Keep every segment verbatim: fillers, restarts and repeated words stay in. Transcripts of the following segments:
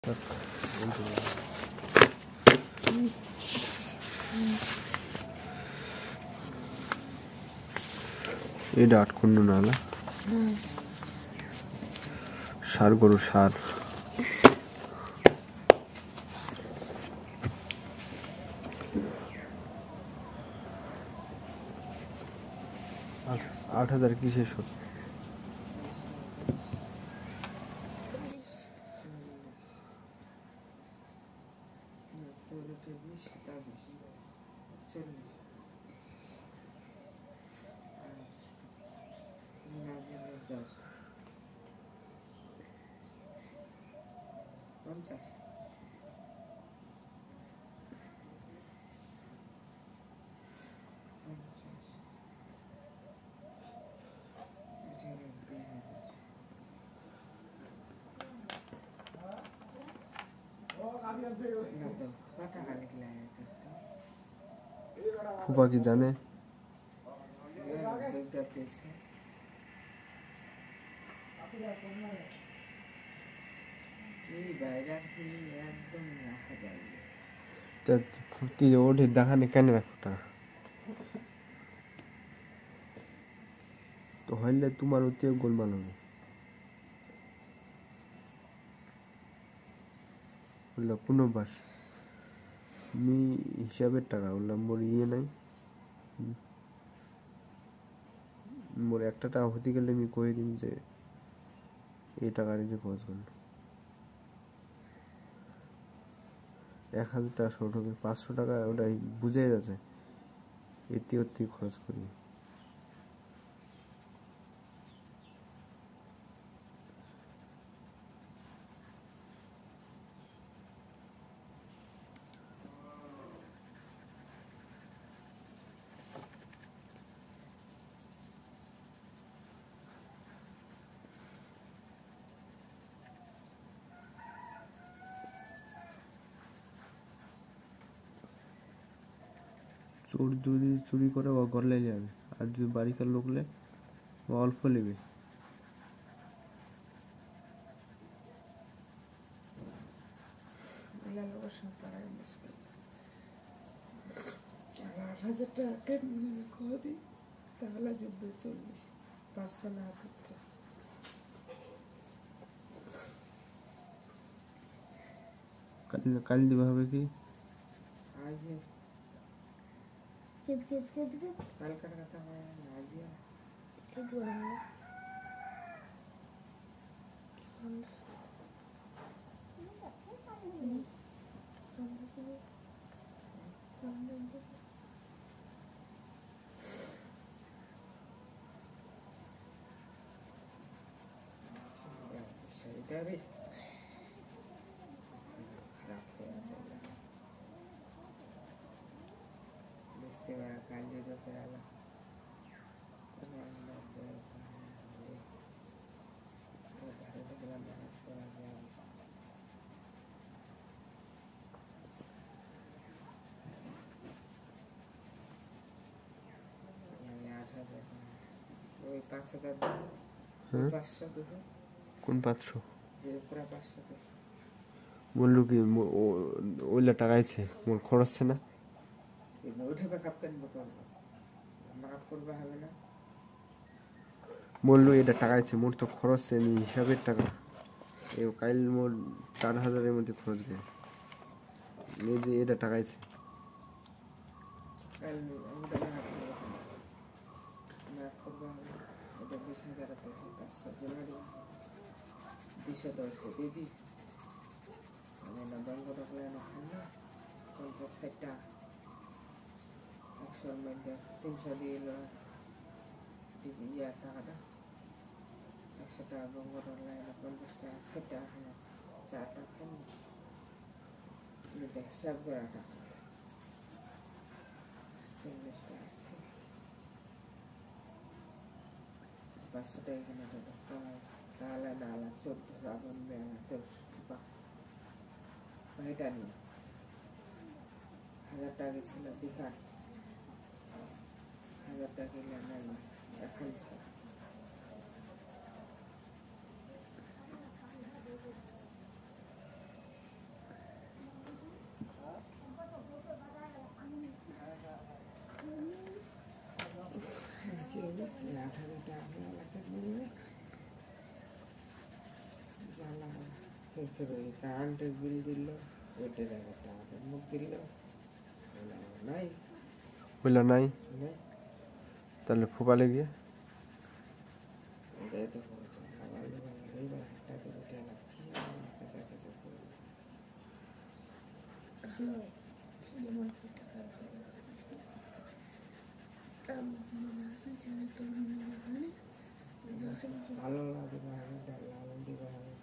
Tak, এটা আটকুন্ন নালা সার গরু সার আট হাজার কিসের শোধ পঞ্চাশ পঞ্চাশ ফুপা কি জানে ওটি দেখানি কেন রাখো টাকা তো হইলে তোমার ওতে গোলমাল হবে বললো কোনো বাস মি হিসাবের টাকা বললাম মোর ইয়ে নাই মোর একটা টাকা হতে গেলে আমি কয়ে দিন যে এই টাকা নিয়ে খরচ করল এক হাজার টাকা শর্ট হবে পাঁচশো টাকা ওটাই বুঝে যাচ্ছে এতে ওতে খরচ করি চোর যদি চুরি করে ও ঘর লেগে যাবে আর যদি বাড়িকার লোক লে ও অল্প নেবে আট হাজার টাকা খোয়া দিই তাহলে জমবে চল্লিশ পাঁচশো না করতে কাল কাল দিবা হবে কি আজ কালকার কথা হয় আজিয়া সেটারে খারাপ হয়ে আছে বুঝতে পারা কাল যে যত আলা ওই পাঁচ হাজার পাঁচশো কোন পাঁচশো যে পুরা পাঁচশো বললো কি ওইলা টাকাইছে মোর খরচছে না উঠে ব্যাকআপ কেন বোতল ব্যাকআপ করবে হবে না বললো এটা টাকাইছে মোর তো খরচ আমি হিসাবের টাকা এই কাইল মোর চার হাজারের মধ্যে খরচ গেছে এই যে এটা টাকাইছে কাল আমি তো ব্যাকআপ করবো এটা বিশ হাজার পাঁচশো জেনারি দুশো দশ দিদি আমি না ব্যাংকটা করে না না পঞ্চাশ ষাটটা একশোর মধ্যে তিনশো দিয়ে এলো ইয়ার টাকাটা একশো টাকা ব্যাংকটা লাইনে পঞ্চাশ টাকা ষাট টাকা চার টাকা হিসাব করা টাকা চল্লিশ টাকা আছে পাঁচশো টাকা এখানে তাহলে নালা চোদ্দ শ্রাবণ মেলা তেরোশো এটা নিয়ে হাজার টাকা ছিল দীঘার হাজার টাকা নেই এখন ছাড়া ফের ওই কারেন্টের বিল দিল, ওইটার আবার টাকাটা মুখ দিল, নাই বুঝলো নাই, নাই তাহলে ফুপালে গিয়ে ওটাই তো করেছে। আবার এইবার একটা করে টাকা কি কাছা কাছা করবে। ভালো লাগে ভালো লালন দিবা হবে।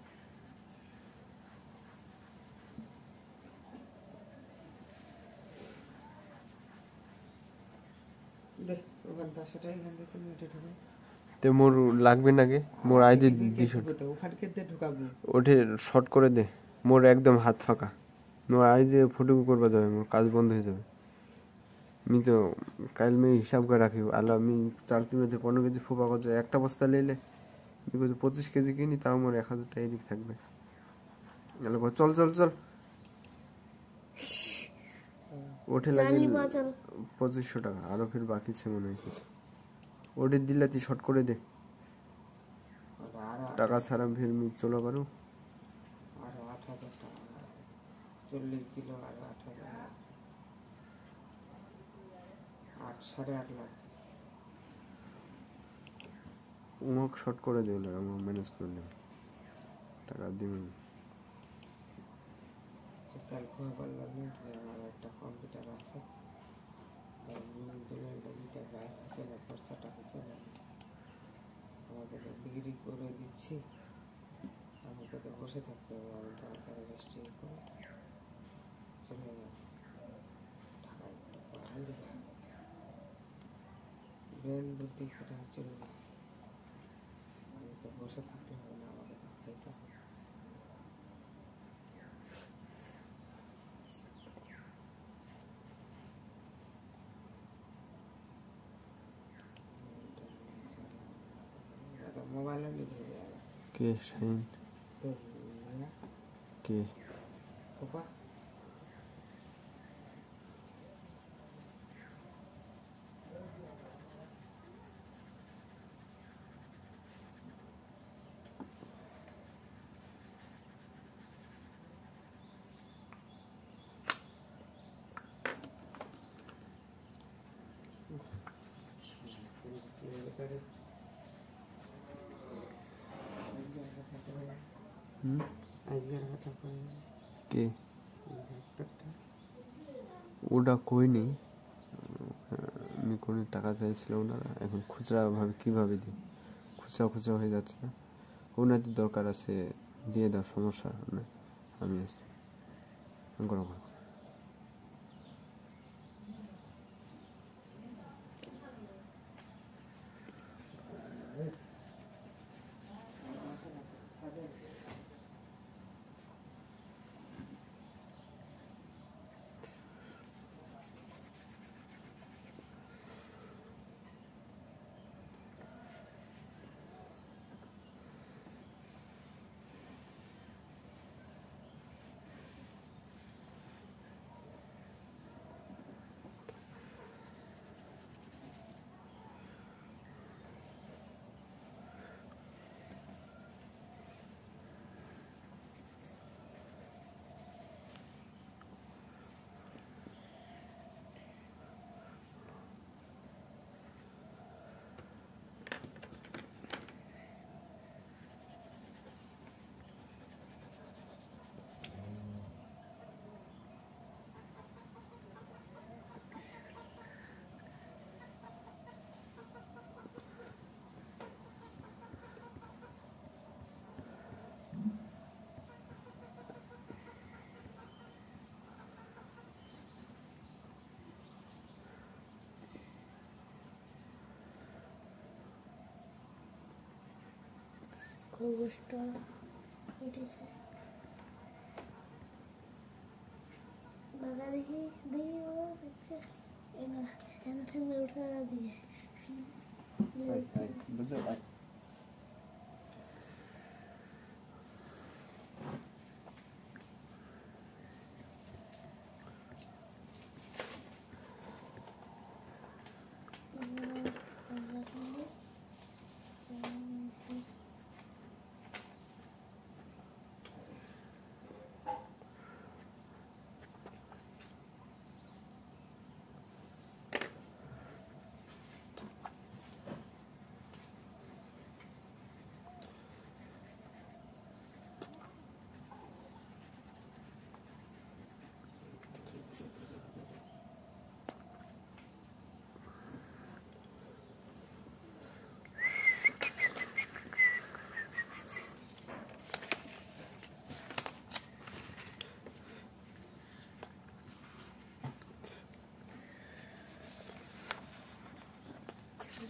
দেখ ওখান পাঁচশো টাকা এখান থেকে তুমি উঠে ঢুকো। তে মোর লাগবে নাকি, মোর আইডি দিছো ওখানে কেটে ঢুকাবো। ওঠে শর্ট করে দে, মোর একদম হাত ফাঁকা, মোর আইডি ফটো করবা যাবে, মোর কাজ বন্ধ হয়ে যাবে। আমি তো কাল মেয়ে হিসাব করে রাখি, আলো আমি চার কিলোতে পনেরো কেজি ফোপা করছে, একটা বস্তা নিলে পঁচিশ কেজি কিনি, তাও মোর এক হাজার টাকা এদিক থাকবে। আলো চল চল চল ওঠে লাগে পঁচিশশো টাকা, আরো ফির বাকি ছে মনে হয় কিছু, ওটি দিলে তুই শর্ট করে দে টাকা ছাড়া ফির মি চলো পারো। আরো আট হাজার টাকা চল্লিশ দিল, আরো আট হাজার, আট সাড়ে আট লাখ উমক শর্ট করে দিও না, আমার ম্যানেজ করে নেব, টাকা দিবি। তার ভয় করলাম না যে আমার একটা কম্পিউটার আছে, গায়ে হচ্ছে না, খরচাটা হচ্ছে না, আমাদের বিক্রি করে দিচ্ছি, আমাকে তো বসে থাকতে হবে, আমি তাড়াতাড়ি রেজিস্ট্রি করে চলে যাব ঢাকায়। ব্রেন বুদ্ধি খাটা চলবে, আমি তো বসে থাকতে হবে না, আমাকে তো খাইতে হবে। মোবাইলে লিখে যাবে কে শাইন তো কে পাপা হুম আজকের কথা কই কে ডাক্তারটা ওটা কইনি, আমি কোনো টাকা চাইছিল ওনারা, এখন খুচরা ভাবে কীভাবে দিই, খুচরা খুচরা হয়ে যাচ্ছে না, ওনাদের দরকার আছে দিয়ে দাও, সমস্যা নেই, আমি আছি কোনো কথা। খরগোশটা কেটেছে, বাবা দেখি দেখি বাবা দেখছে এনা এনা ফেলে উঠে দিয়ে বুঝতে পারি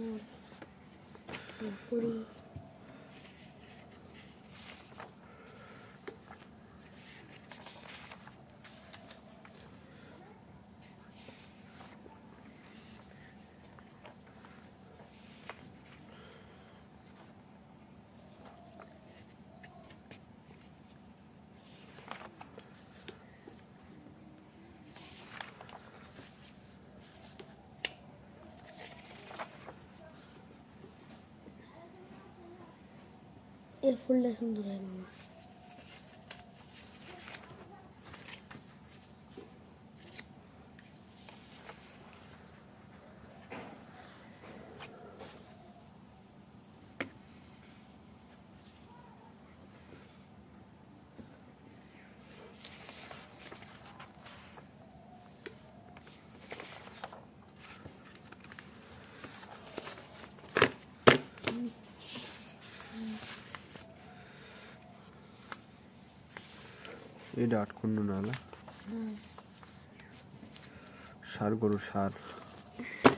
ফুল কুড়ি এই ফুলটা সুন্দর হয় মামা এটা আটকুন্ন নালা সার গরু সার